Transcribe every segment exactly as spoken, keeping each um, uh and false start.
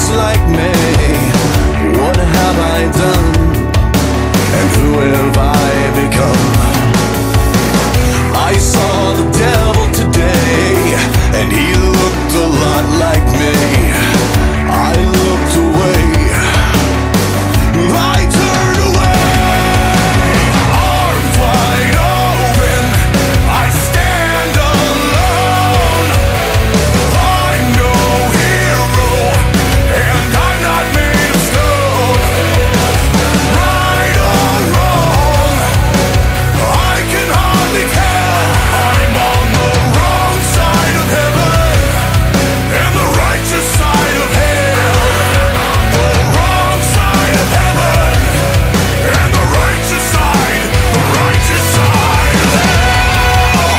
just like me. What have I done? And who have I become? I saw the devil today, and he looked a lot like me. I looked away, I turned away. Arms wide open, I stand alone. I'm no hero, and I'm not made of stone. Right or wrong, I can hardly tell. I'm on the wrong side of heaven and the righteous side of hell. The wrong side of heaven and the righteous side, the righteous side of hell.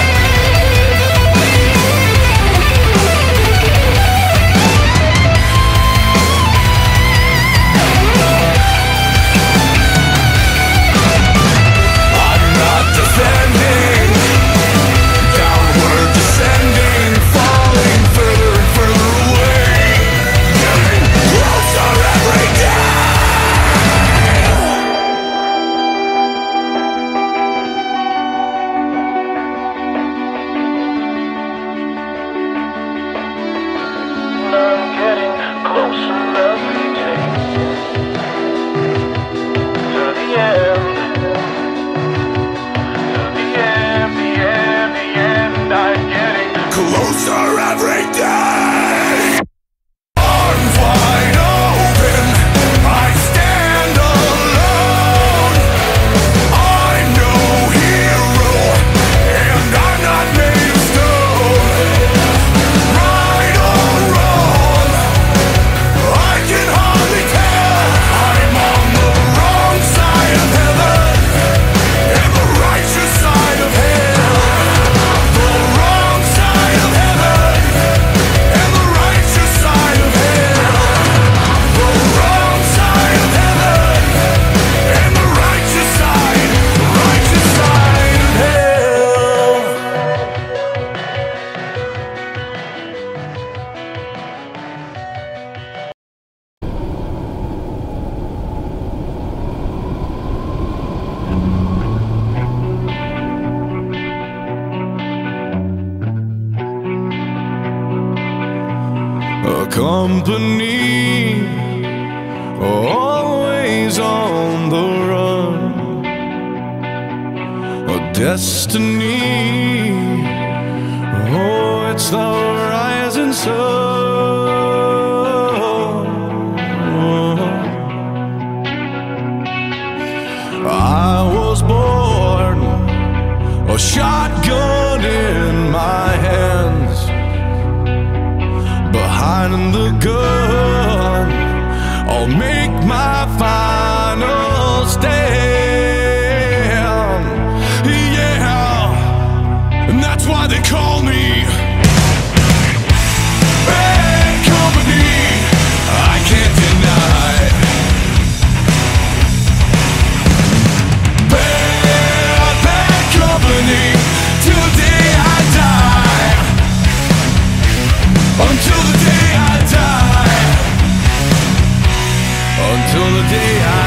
I'm not descending, downward descending, falling further and further away, getting closer every day. I'm getting closer every day to the end, to the end, the end, the end. I'm getting Closer every day. Arms wide open, I stand alone. I'm no hero, and I'm not made of stone. Right or wrong, I can hardly tell. I'm on the wrong side of heaven and the righteous side of hell. The wrong side of heaven and the righteous side of hell. The wrong side of heaven and the righteous side, the righteous side of hell. A company always on the run, a destiny, oh, it's the rising sun. I was born, a shotgun in my hands, behind the gun, I'll make my final stand. Yeah, and that's why they call me Bad Company. I can't deny Bad, bad company till the day I die. Until the day I die. Until the day I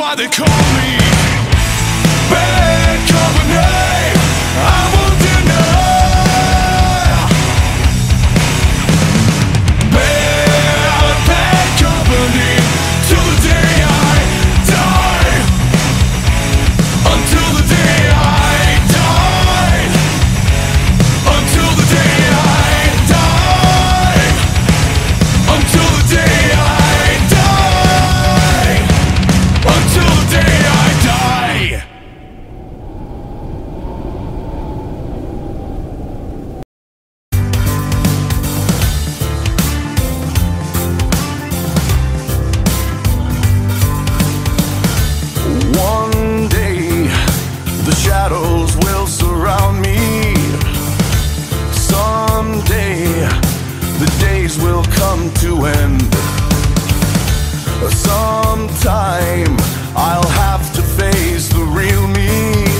why they call me bad company. I won't deny. Bad, bad company till the day I die. Until the day I die. Until the day I die. Until the day I die. Until the day I die. One day the shadows will surround me. Someday the days will come to end. Sometime I'll have to face the real me.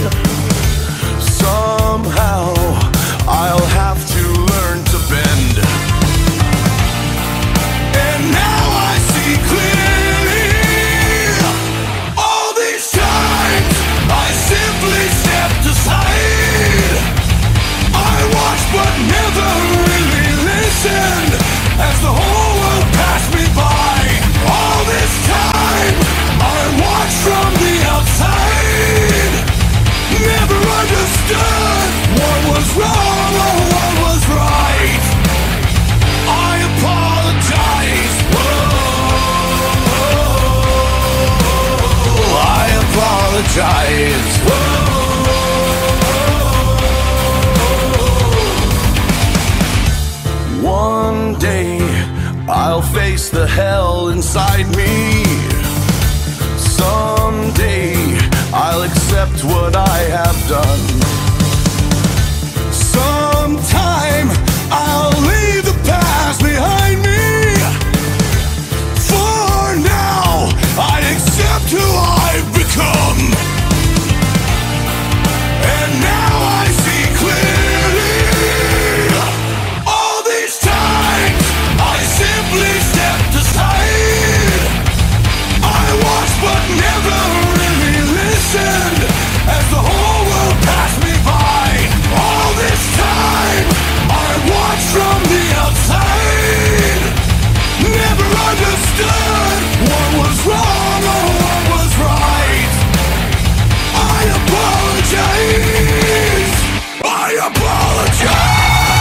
Somehow I'll have to learn to bend. And now I see clearly. All these times I simply stepped aside. I watched but never really listened as the whole world passed me by. All this time I watched from the outside. Never understood what was wrong or what was right. I apologize. Whoa, I apologize. Whoa. One day I'll face the hell inside me. Someday I'll accept what I have done. Sometime I'll leave the past behind me. For now I accept who I've become. And now I see clearly. All these times I simply stepped aside. I watched but never really listened as the whole world passed me by. All this time I watched from the outside. Never understood what was wrong or what was right. I apologize. I apologize.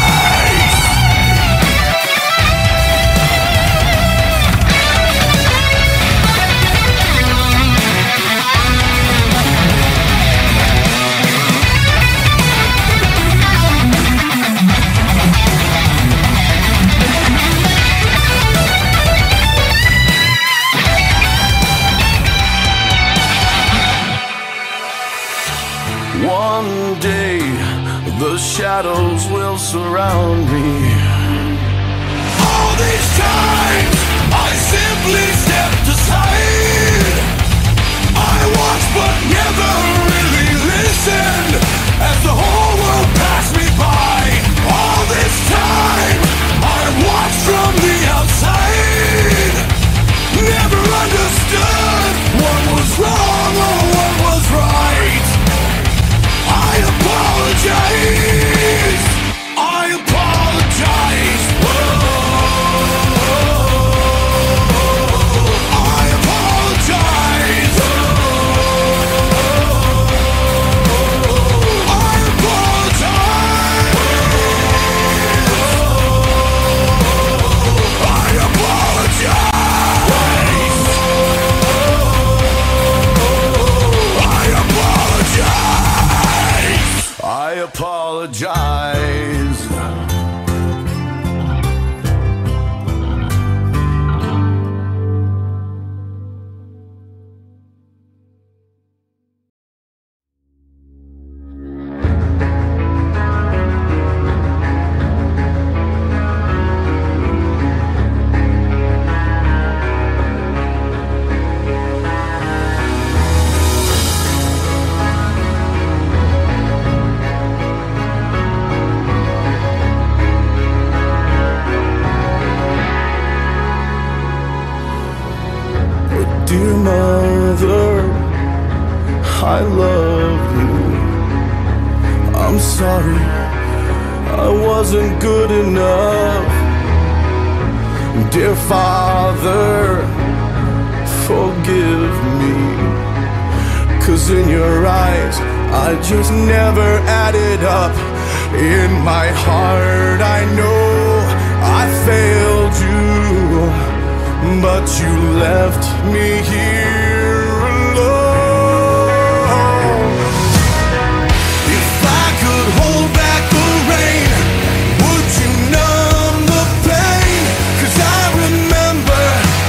One day the shadows will surround me. All these times I simply stepped aside. I watched but never really listened as the whole world passed me by. All this time I watched from the outside. Never understood what was wrong or what was right. I apologize. I apologize. Whoa. I apologize. Whoa. I apologize. Whoa. I apologize. I apologize. loved you. I'm sorry, I wasn't good enough. Dear Father, forgive me. 'Cause in your eyes, I just never added up. In my heart, I know I failed you, but you left me here alone. If I could hold back the rain, would you numb the pain? 'Cause I remember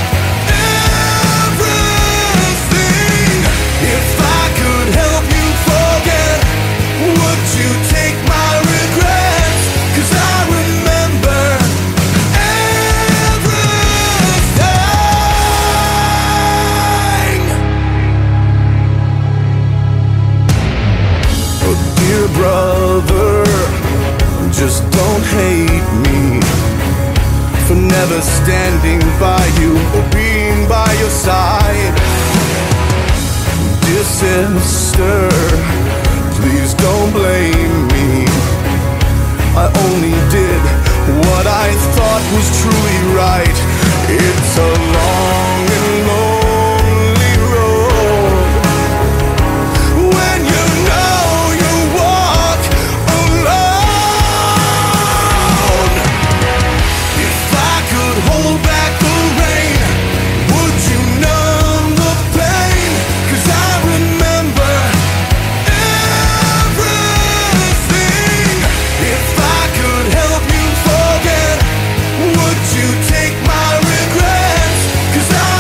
everything. If I could help you forget, would you take my regrets? 'Cause I remember everything. Oh, dear brother, just don't hate me for never standing by you or being by your side. Dear sister, please don't blame me. I only did what I thought was truly right. It's a long and lonely road when you know you walk alone. If I could hold back the rain, would you numb the pain? 'Cause I remember everything. If I could help you forget, would you take my regrets? 'Cause I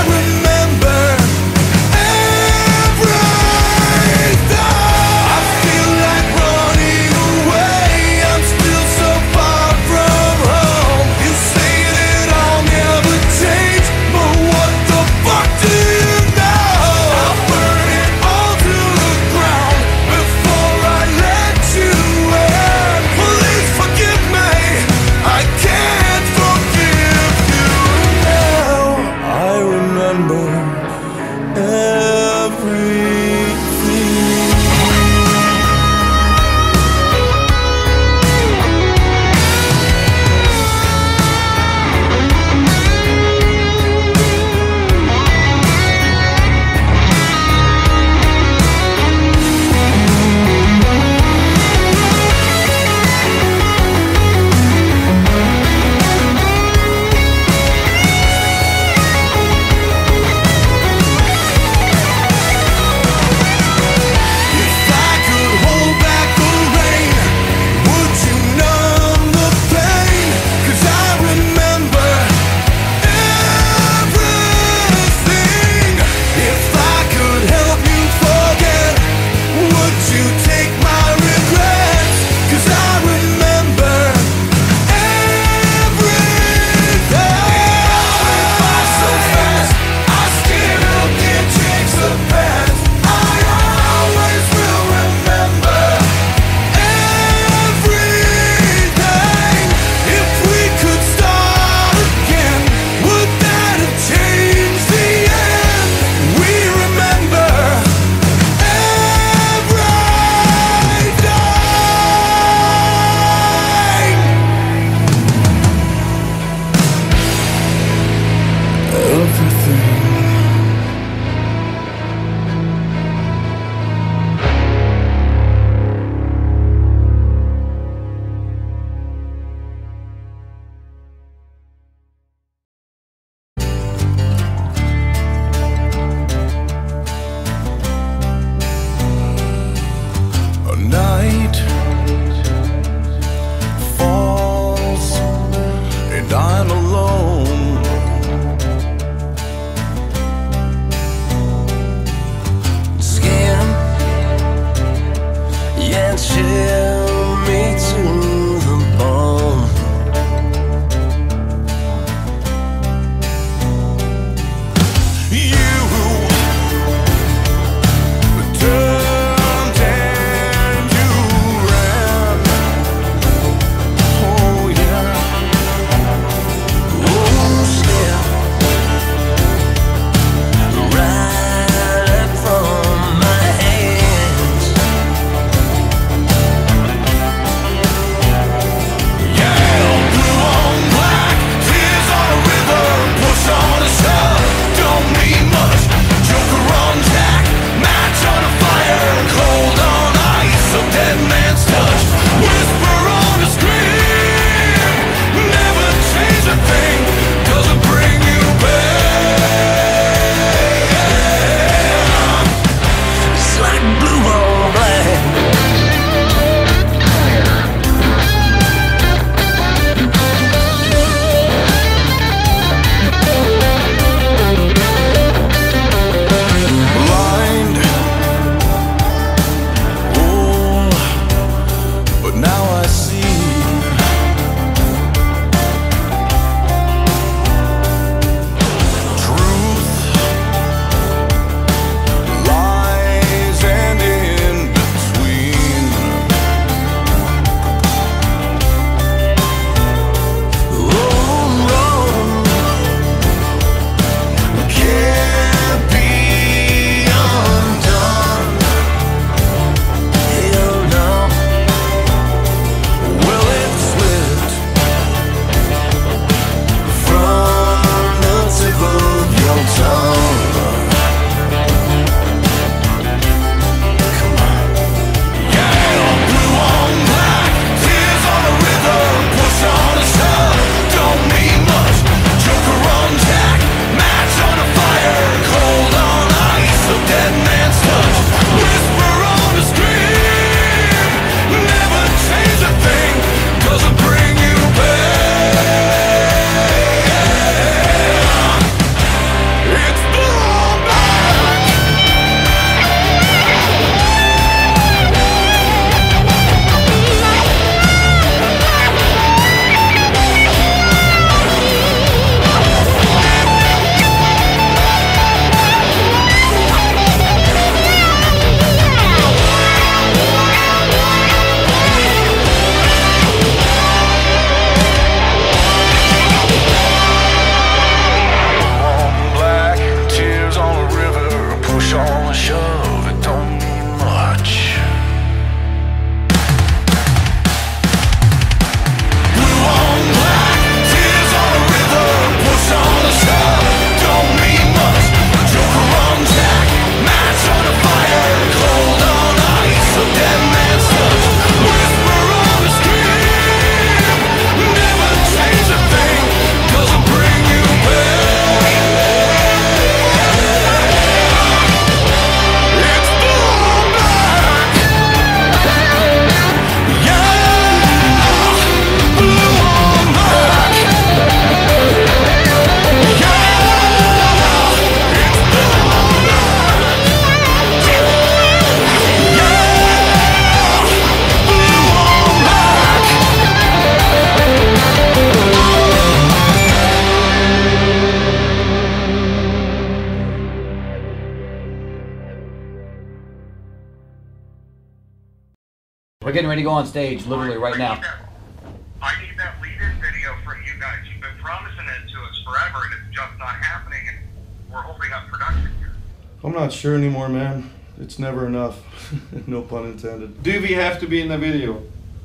We're getting ready to go on stage, literally right now. I need that lead-in video from you guys. You've been promising it to us forever, and it's just not happening, and we're holding up production here. I'm not sure anymore, man. It's never enough. No pun intended. Do we have to be in the video?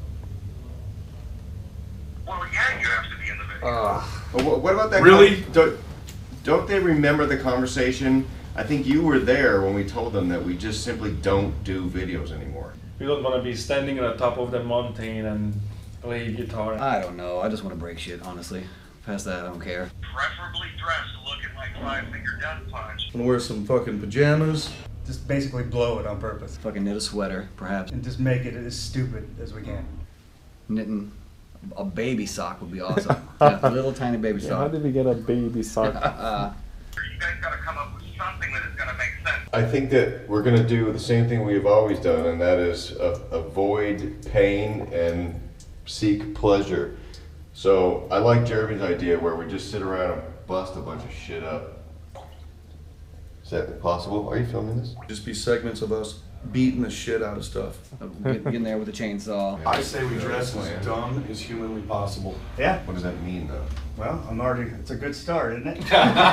Well, yeah, you have to be in the video. Uh, what, what about that? Really? Con- don't, don't they remember the conversation? I think you were there when we told them that we just simply don't do videos anymore. We don't want to be standing on the top of the mountain and play guitar. I don't know. I just want to break shit, honestly. Past that, I don't care. Preferably dressed looking like Five Finger Death Punch. I'm gonna wear some fucking pajamas. Just basically blow it on purpose. Fucking knit a sweater, perhaps. And just make it as stupid as we can. Knitting a baby sock would be awesome. Yeah, a little tiny baby Yeah, sock. how did we get a baby sock? uh, You guys gotta come up with something that is gonna make sense. I think that we're going to do the same thing we've always done, and that is a- avoid pain and seek pleasure. So I like Jeremy's idea where we just sit around and bust a bunch of shit up. Is that possible? Are you filming this? Just be segments of us beating the shit out of stuff. get, get in there with a chainsaw. I say we dress as dumb as humanly possible. Yeah. What does that mean, though? Well, I'm already. It's a good start, isn't it?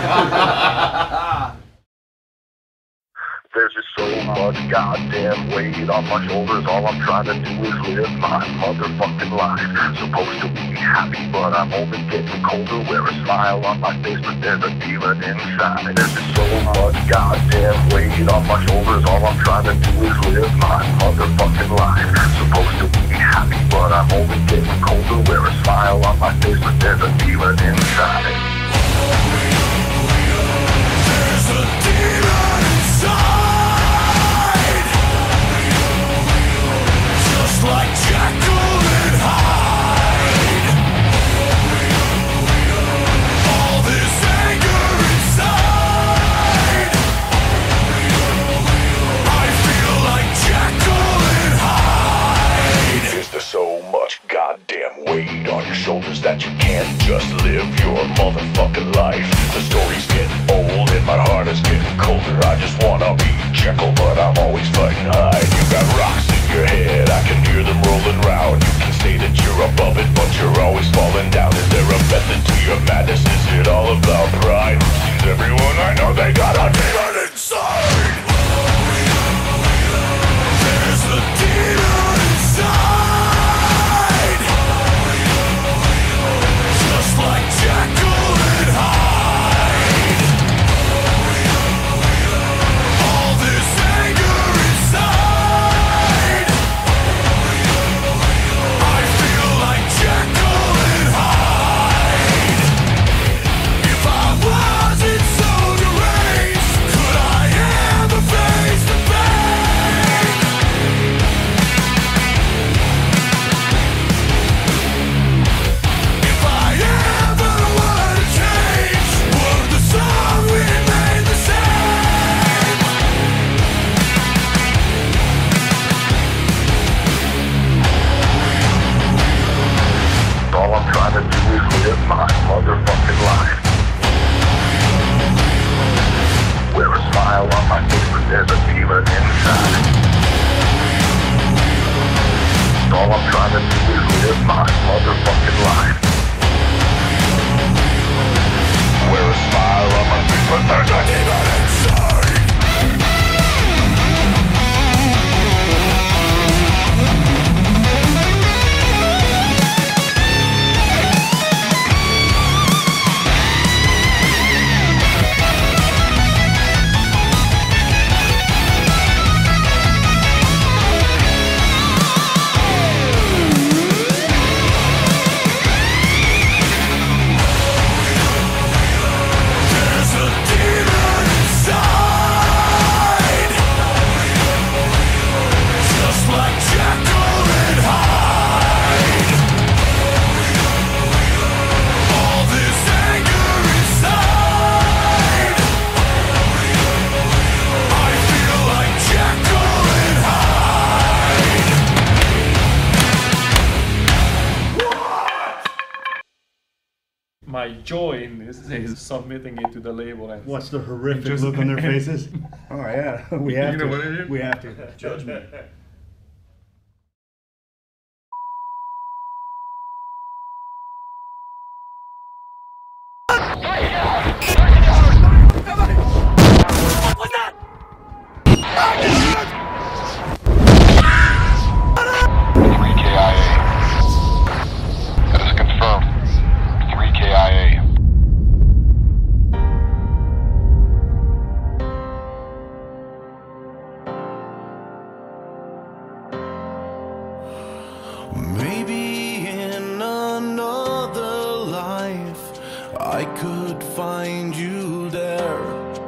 There's just so much goddamn weight on my shoulders. All I'm trying to do is live my motherfucking life. Supposed to be happy, but I'm only getting colder. Wear a smile on my face, but there's a demon inside. There's just so much goddamn weight on my shoulders. All I'm trying to do is live my motherfucking life. Supposed to be happy, but I'm only getting colder. Wear a smile on my face, but there's a demon inside. There's a demon inside. Like Jekyll and Hyde. All this anger inside. I feel like Jekyll and Hyde. Is there so much goddamn weight on your shoulders that you can't just live your motherfucking life? The story's getting old and my heart is getting colder. I just wanna be Jekyll, but I'm always fighting Hyde. You got rocks in your head, I can hear them rolling round. You can say that you're above it, but you're always falling down. Is there a method to your madness? Is it all about pride? Seems everyone I know, they got a demon inside. There's a demon inside. Just like Jekyll and Hyde. All this anger inside. I feel like Jekyll and Hyde. If I wasn't so deranged, could I ever face the pain? If I ever were to change, would the song remain the same? All I'm trying to do is live my motherfucking life. Wear a smile on my face, but there's a demon inside. All I'm trying to do is live my motherfucking life. Wear a smile on my face, but there's a demon inside. There's a demon inside. Just like Jekyll and Hyde. All this anger inside. I feel like Jekyll and Hyde. My joy in this is submitting it to the label and Watch the horrific Just- look on their faces. Oh yeah, we have You to. know what it is? We have to. Judgment. Maybe in another life I could find you there,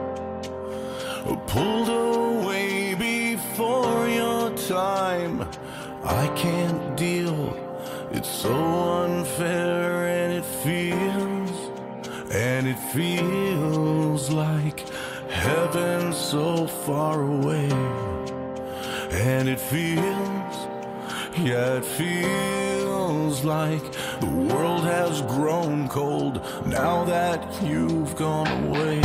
pulled away before your time. I can't deal, it's so unfair, and it feels, and it feels like heaven so far away. And it feels, yeah, it feels like the world has grown cold now that you've gone away.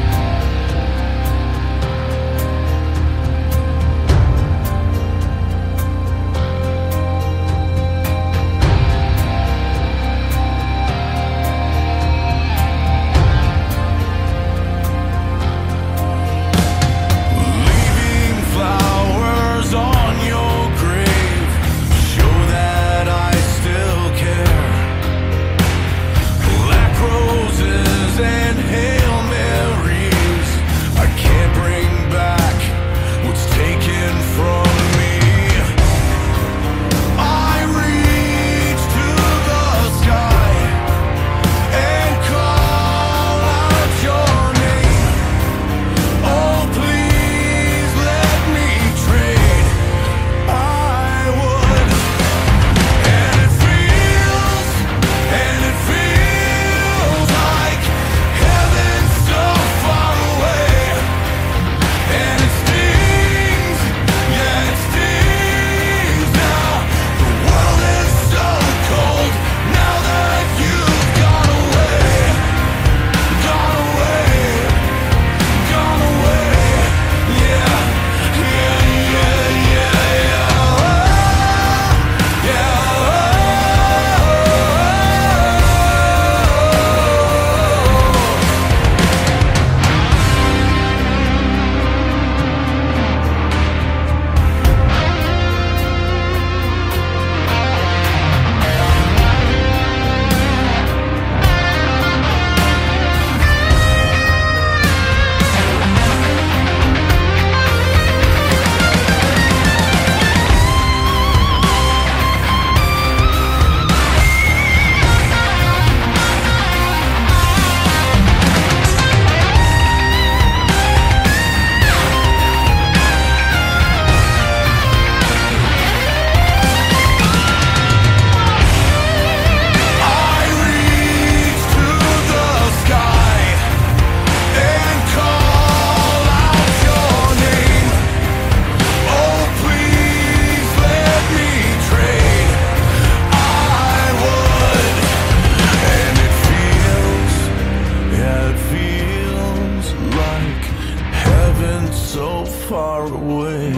So far away.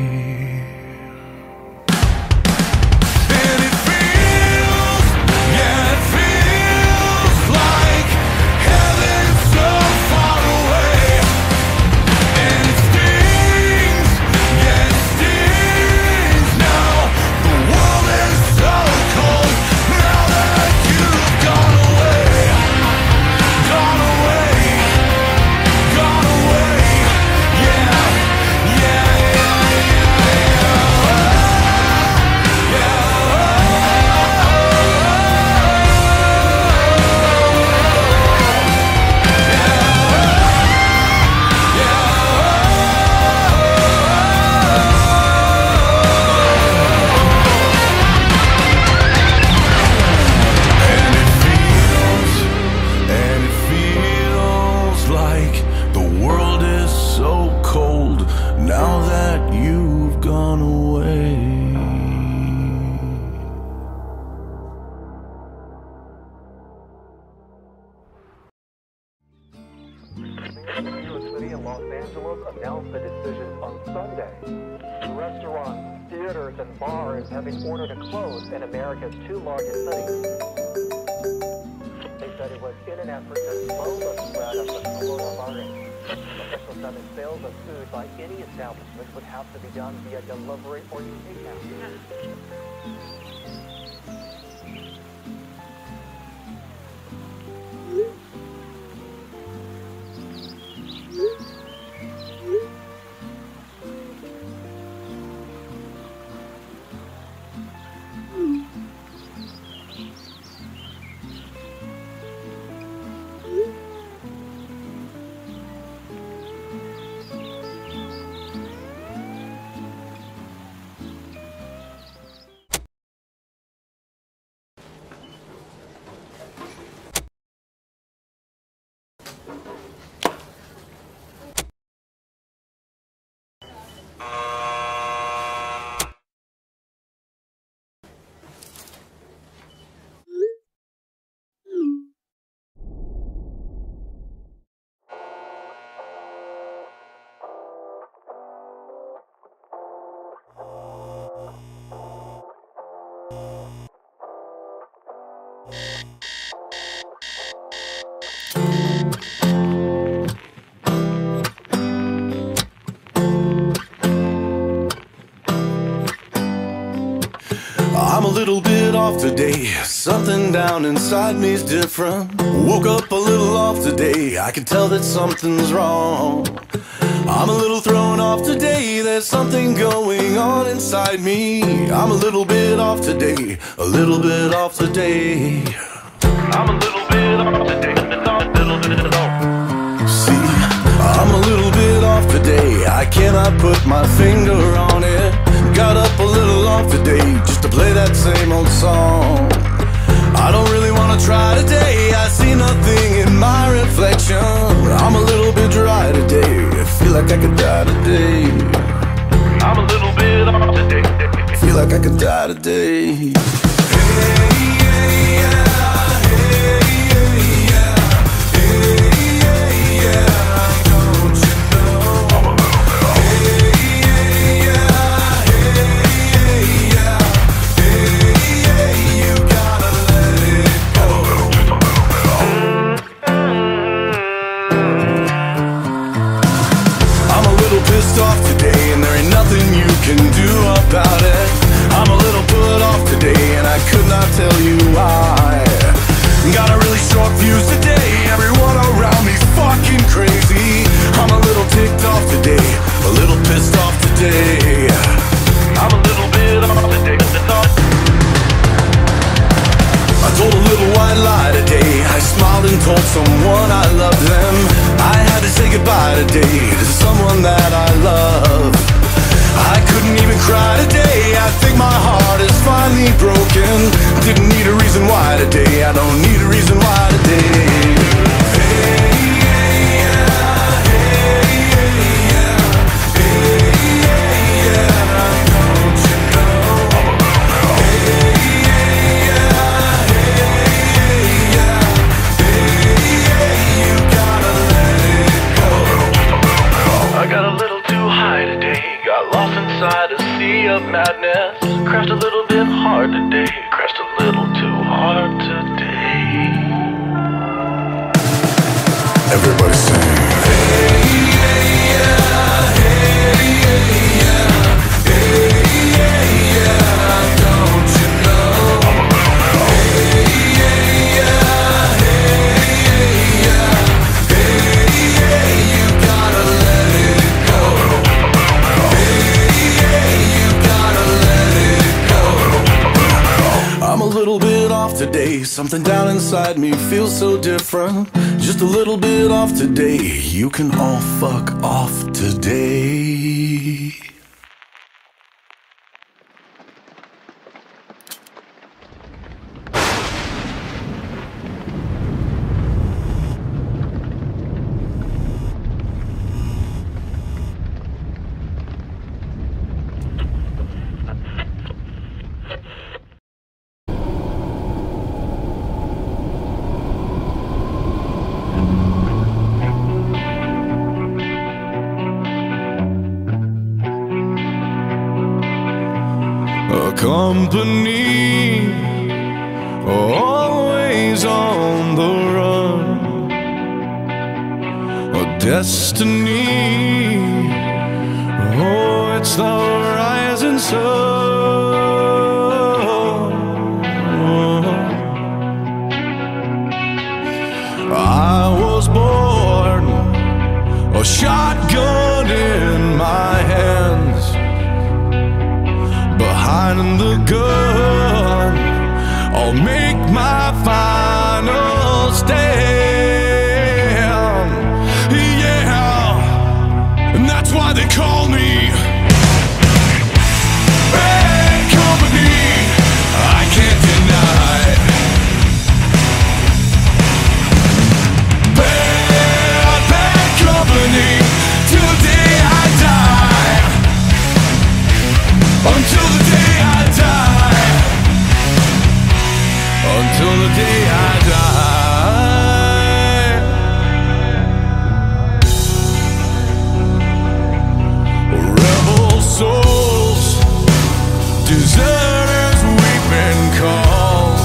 New York City and Los Angeles announced the decision on Sunday. Restaurants, theaters, and bars have been ordered to close in America's two largest cities. They said it was in an effort to slow the spread of the coronavirus. Officials said that sales of food by any establishment would have to be done via delivery or takeout. I'm a little bit off today. Something down inside me's different. Woke up a little off today. I can tell that something's wrong. I'm a little thrown off today. There's something going on inside me. I'm a little bit off today. A little bit off today. I'm a little bit off today. A little bit off. See, I'm a little bit off today. I cannot put my finger on it. Got up a little off today just to play that same old song. I don't really wanna try today. I see nothing in my reflection. I'm a little bit dry today. I feel like I could die today. I'm a little bit off today. Feel like I could die today. Pissed off today, and there ain't nothing you can do about it. I'm a little put off today, and I could not tell you why. Got a really short fuse today. Everyone around me's fucking crazy. I'm a little ticked off today, a little pissed off today. I'm a little bit off today. I told a little white lie today. I smiled and told someone I loved them. I had to say goodbye today to someone that I love. I couldn't even cry today. I think my heart is finally broken. Didn't need a reason why today. I don't need a reason why today. Hey, yeah, yeah, hey, yeah, yeah, hey, yeah, yeah, don't you know? Hey, yeah, yeah, hey, yeah, hey, yeah, you gotta let it go. I got a little too high today. Got lost inside a sea of madness. Crashed a little bit hard today. Crashed a little too hard today. Everybody sing. Hey, yeah, yeah, hey, yeah, yeah, hey, yeah, yeah, don't you know? Hey, yeah, yeah, hey, yeah, hey, yeah, you gotta let it go. Hey, yeah, you gotta let it go. I'm a little bit off today. Something down inside me feels so different. Just a little bit off today. You can all fuck off today. A company always on the run. A destiny, oh, it's the rising sun. I was born, a shotgun in my hands. Behind the gun, I'll make my final stand. Yeah, and that's why they call me bad company. I can't deny bad, bad company till the day I die. Until the day I die. Until the day I die. Rebel souls, deserters we've been called.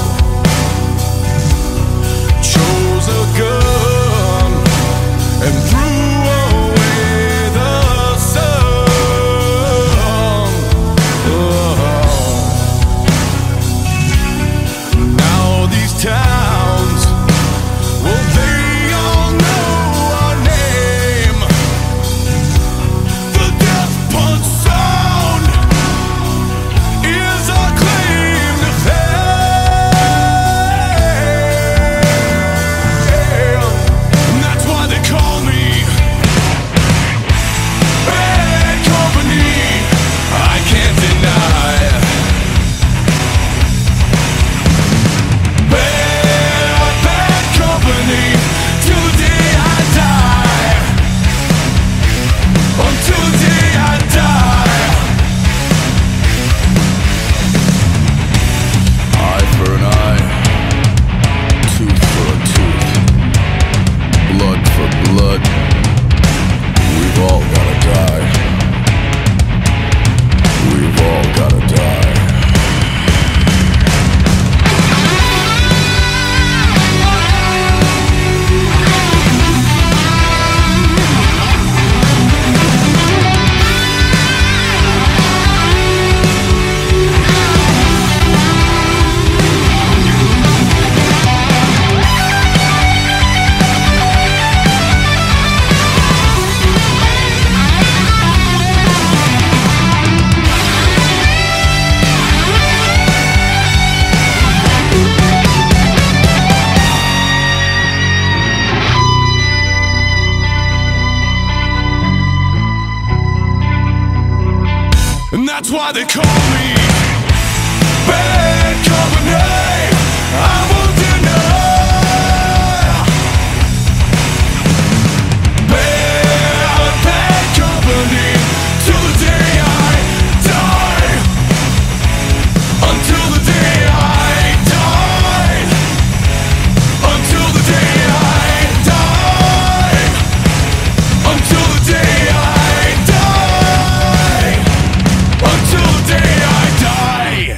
Chose a gun and threw away the sun. That's why they call me bad company. I won't deny. Bad, bad company till the day I die. Until the day I die. Until the day I die. Until the day I die. Until the day I die.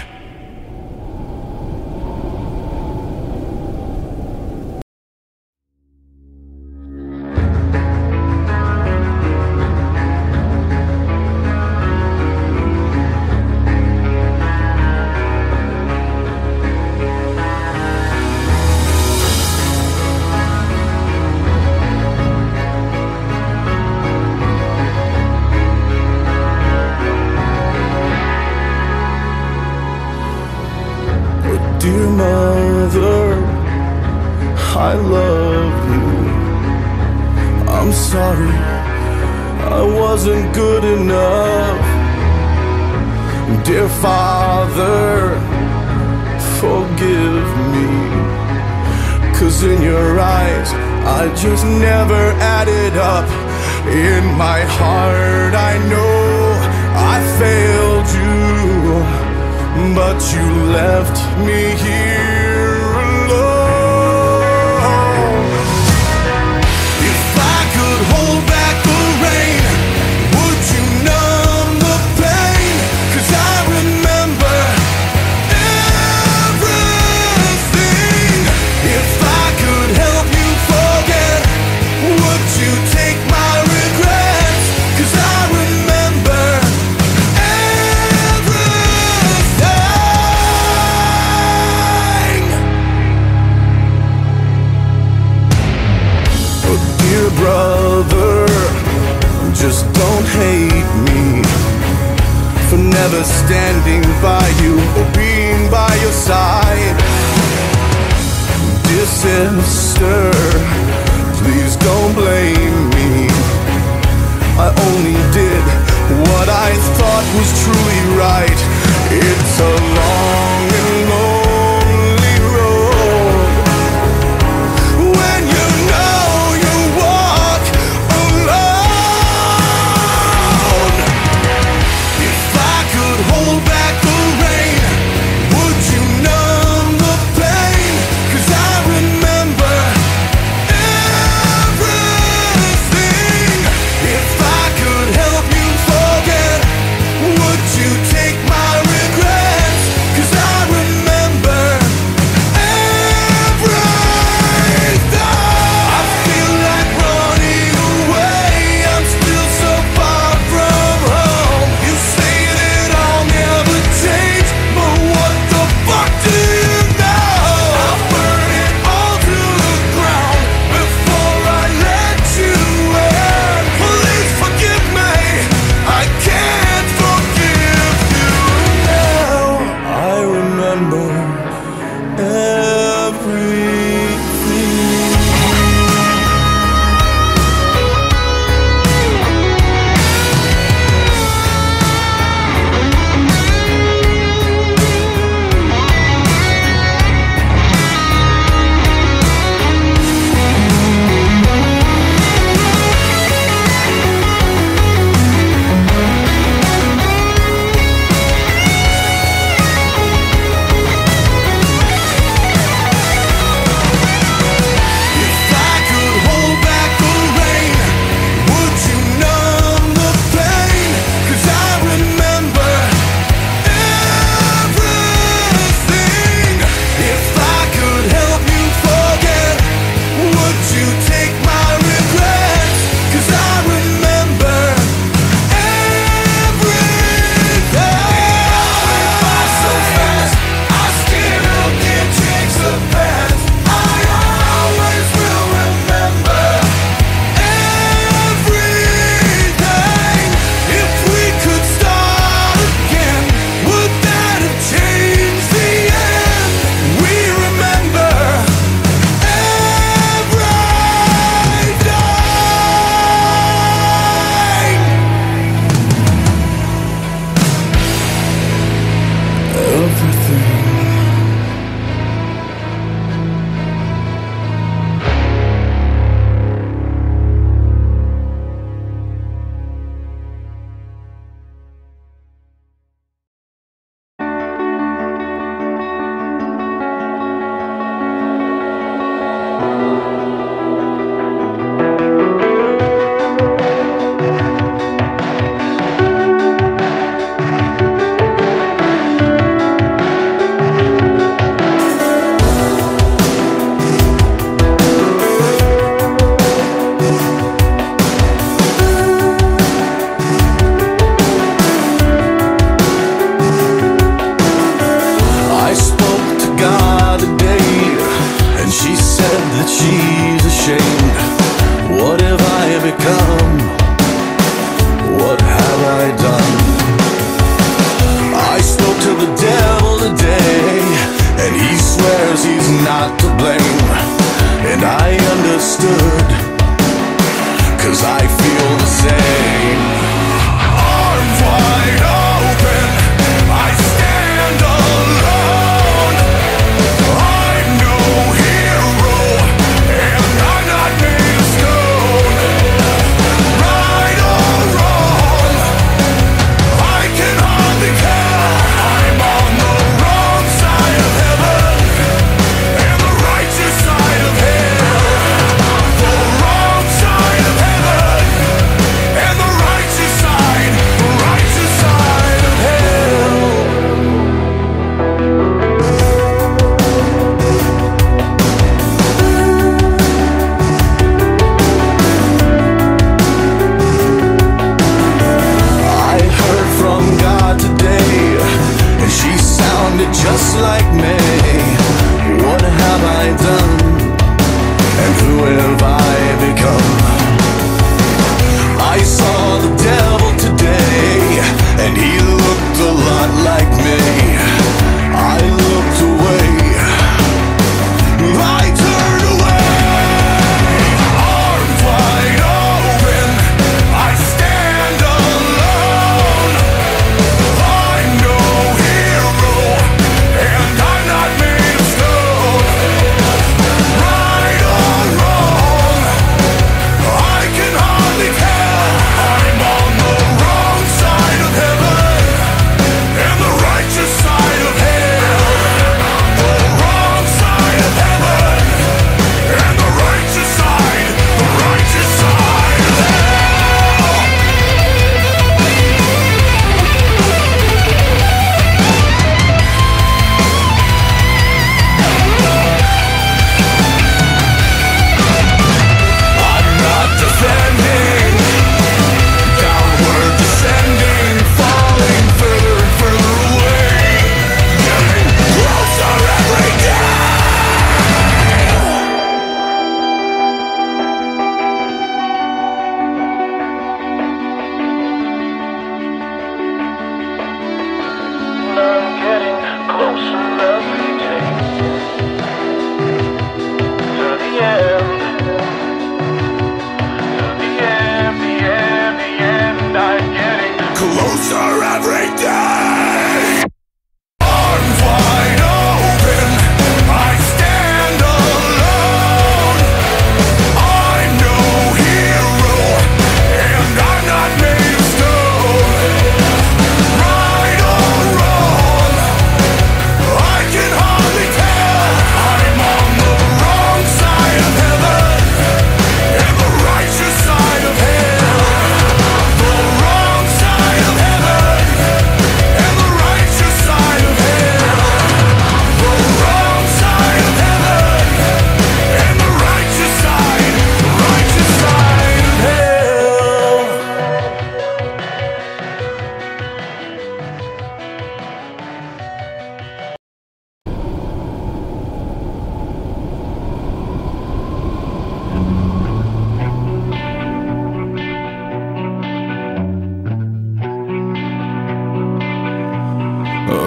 Dear mother, I love you. I'm sorry, I wasn't good enough. Dear father, forgive me. 'Cause in your eyes, I just never added up. In my heart, I know I failed you. But you left me here alone. If I could hold back the rain, would you numb the pain? 'Cause I remember everything. If I could help you forget, would you take my regrets? 'Cause I remember brother, just don't hate me for never standing by you or being by your side. Dear sister, please don't blame me. I only did what I thought was truly right. It's a long and lonely road when you know you walk alone. If I could hold back the rain, would you numb the pain? 'Cause I remember everything. If I could help you forget, would you take my regret?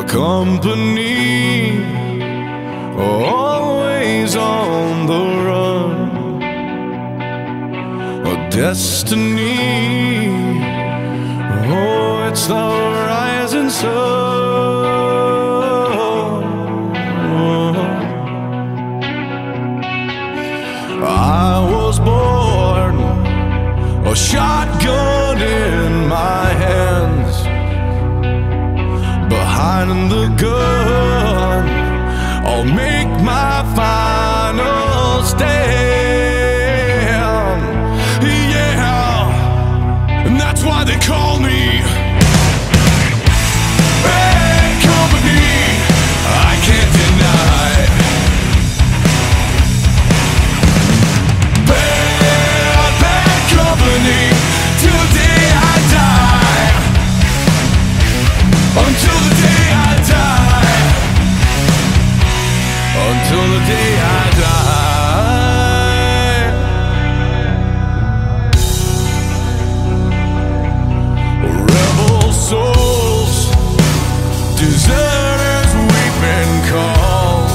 company, always on the run. A destiny, oh, it's the rising sun. I was born, a shotgun in my hands, behind the gun, I'll make my final stand. Yeah, and that's why they call me bad company. I can't deny bad, bad company till the day I die. Until the day I die. Until the day I die. Rebel souls, deserters we've been called.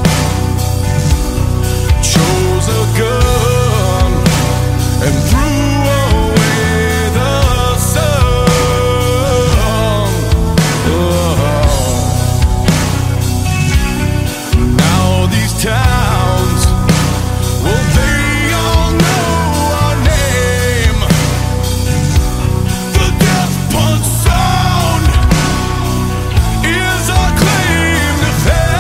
Chose a gun and threw away the sun. Now these towns, well, they all know our name. The death punch sound is our claim to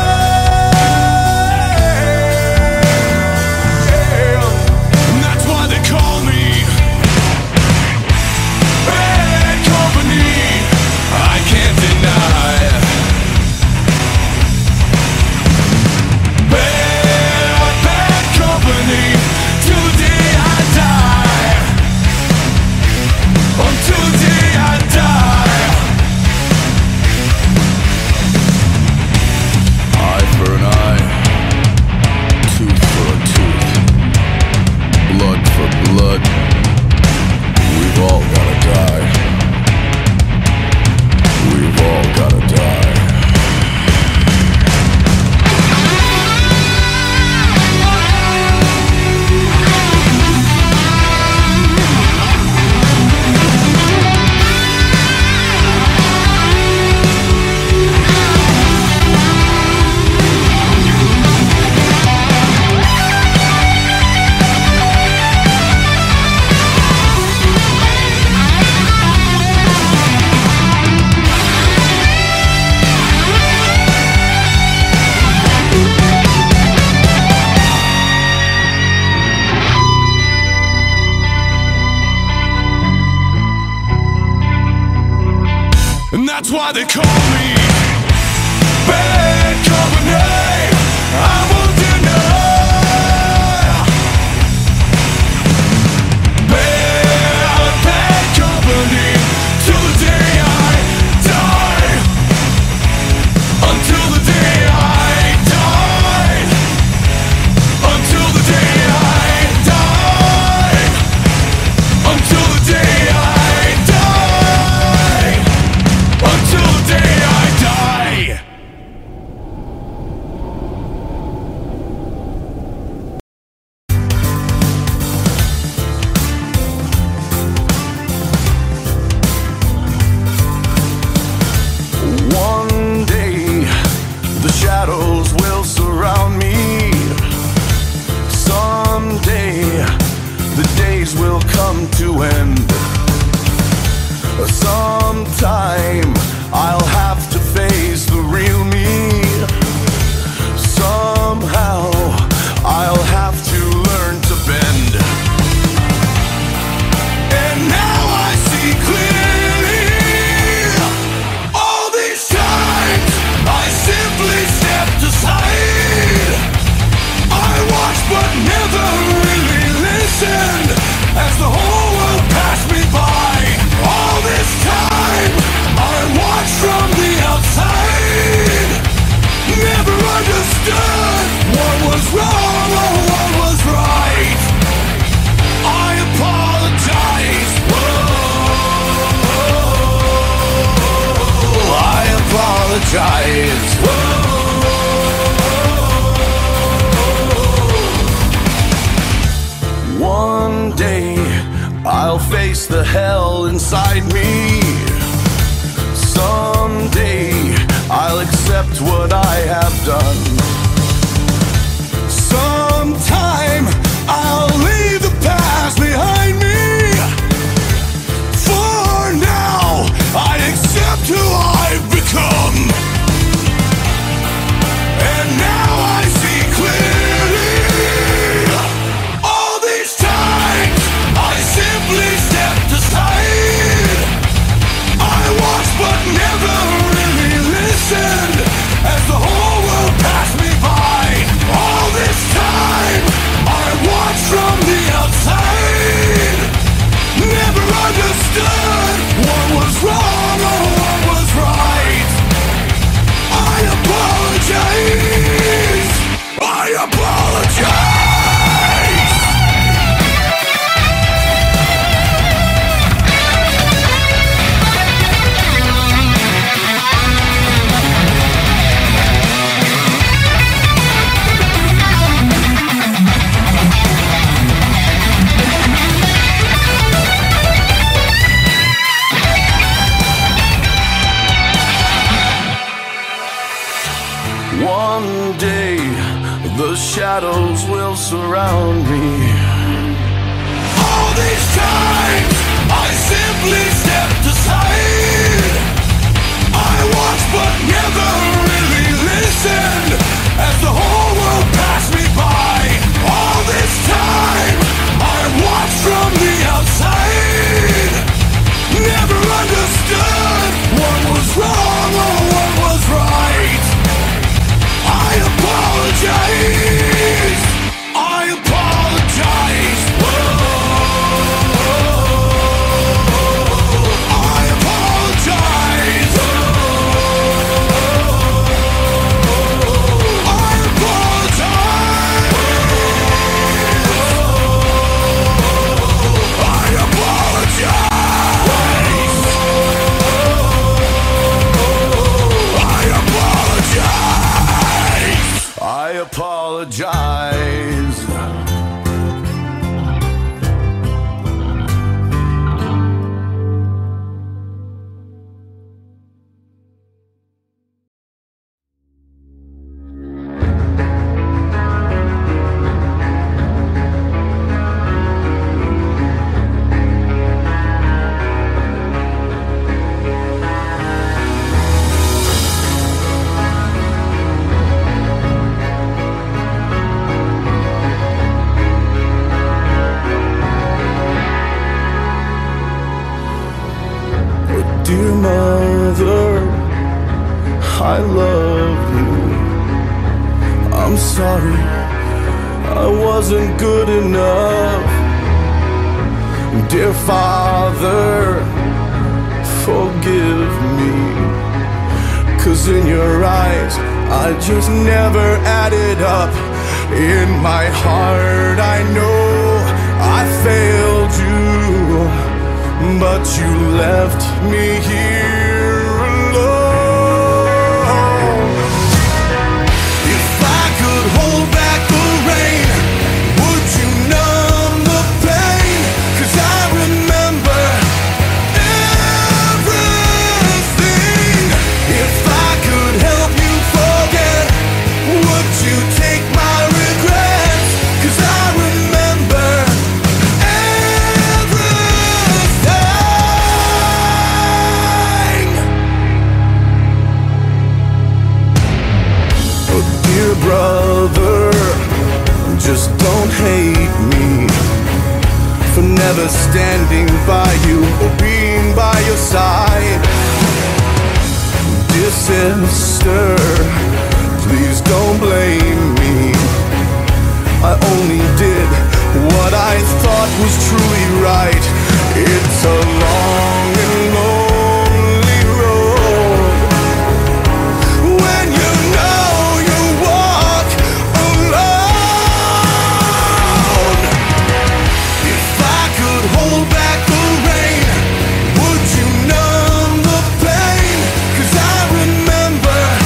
fame. And that's why they call me bad company. I can't deny bad, bad company till the day I die. Until the day I die. Eye for an eye, tooth for a tooth, blood for blood. We've all gotta die. We've all gotta die. And that's why they call me bad company. I won't deny bad, bad company till the day I die. Until the day I die. Until the day I die. Until the day I die. Until the day I die. One day the shadows will surround me. Someday the days will come to end. Sometime I'll have to face the real me. Somehow I'll have to learn to bend. And now I see clearly. All these times I simply stepped aside. I watched but never really listened as the whole world passed me by. All this time I apologize. One day I'll face the hell inside me. Someday I'll accept what I have done. Sometime I'll leave the past behind me. For now, I accept who I've become. And now I see clearly. All these times I simply stepped aside. I watched but never really listened as the whole world passed me by. All this time I watched from the outside. Never understood what was wrong or what was right. I apologize. I apologize. One day the shadows will surround me. All these times I simply stepped aside. I watched but never really listened as the whole world passed me by. All this time I watched from the outside. Never understood what was wrong or what was right. I apologize. I apologize. Whoa. I apologize. I apologize. I apologize. I apologize. I apologize. Dear mother, I love you. I'm sorry I wasn't good enough. Dear father, forgive me. 'Cause in your eyes I just never added up. In my heart I know I failed you, but you left me here alone. If I could hold back the rain, would you numb the pain? 'Cause I remember everything. If I could help you forget, would you take my regrets? 'Cause I remember brother, just don't hate me for never standing by you or being by your side. Dear sister, please don't blame me. I only did what I thought was truly right. It's a long and lonely road when you know you walk alone. If I could hold back the rain, would you numb the pain? 'Cause I remember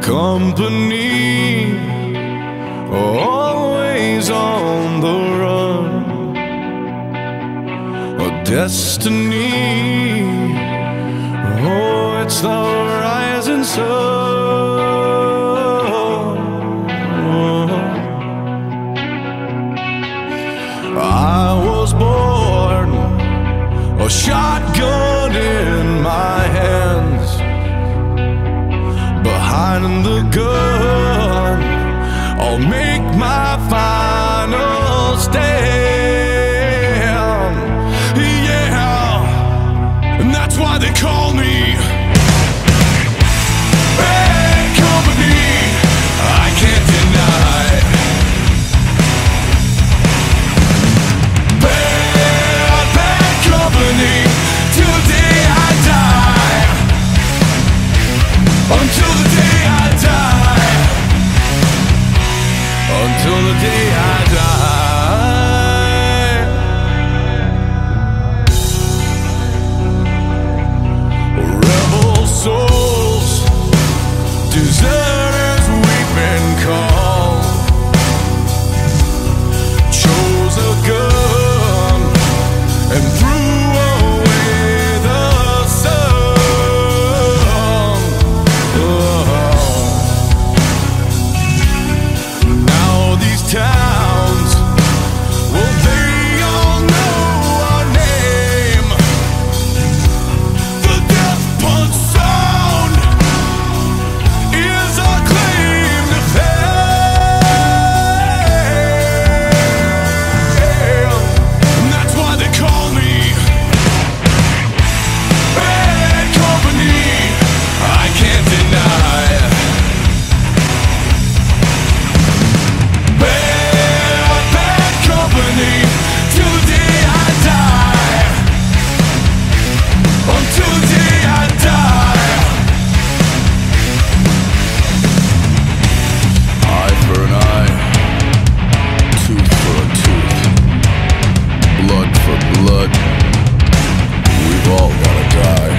company, always on the run. A destiny, oh, it's the rising sun. I was born, a shotgun in my hands, behind the gun, I'll make my final stand. Yeah, and that's why they call me bad company. I can't deny bad, bad company till the day I die. Until the day I die. Until the day I die. Rebel souls, deserters we've been called. Chose a gun and threw away the sun. Now these towns, well, they all know our name. The death punch sound is our claim to fame. And that's why they call me bad company. I can't deny bad, bad company till the day I die. Until the day I die. Eye for an eye, tooth for a tooth, blood for blood. We've all gotta die.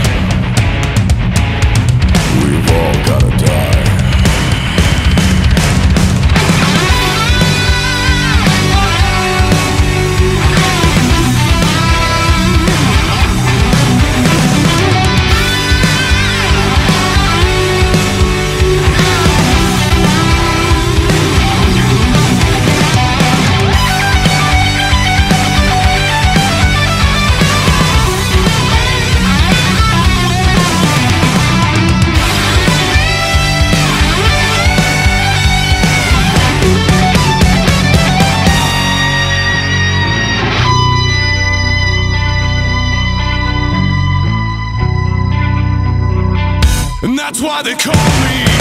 We've all gotta die. And that's why they call me